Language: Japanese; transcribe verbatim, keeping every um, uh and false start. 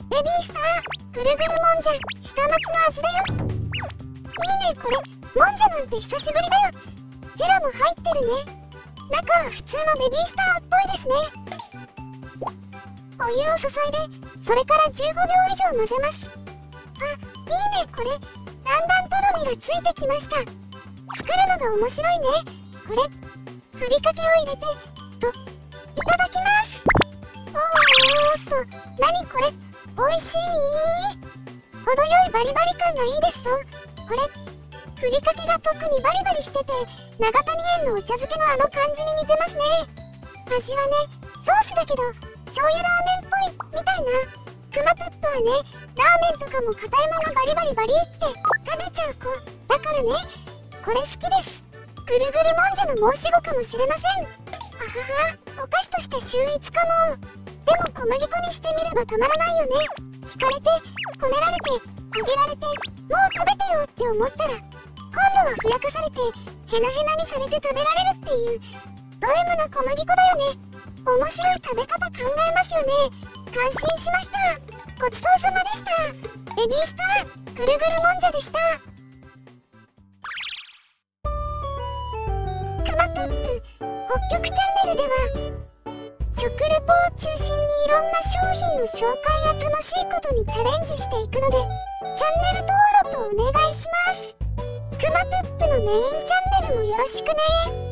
ベビースターぐるぐるもんじゃ下町の味だよ。いいねこれ、もんじゃなんて久しぶりだよ。ヘラも入ってるね。中は普通のベビースターっぽいですね。お湯を注いで、それからじゅうごびょう以上混ぜます。あ、いいねこれ、だんだんとろみがついてきました。作るのが面白いね。これふりかけを入れてと、いただきます。おーっと、なにこれ、おいしい。程よいバリバリ感がいいですぞ。これふりかけが特にバリバリしてて、長谷園のお茶漬けのあの感じに似てますね。味はね、ソースだけど醤油ラーメンっぽいみたいな。くまプップはね、ラーメンとかも硬いままバリバリバリって食べちゃう子だからね、これ好きです。ぐるぐるもんじゃの申し子かもしれません。あはは、お菓子として秀逸かも。でも小麦粉にしてみればたまらないよね。引かれてこねられて揚げられて、もう食べてよって思ったら、今度はふやかされてヘナヘナにされて食べられるっていうド M な小麦粉だよね。面白い食べ方考えますよね。感心しました。ごちそうさまでした。ベビースターぐるぐるもんじゃでした。くまぷっぷ北極チャンネルでは食レポを中心にいろんな商品の紹介や楽しいことにチャレンジしていくので、チャンネル登録お願いします。くまぷっぷのメインチャンネルもよろしくね。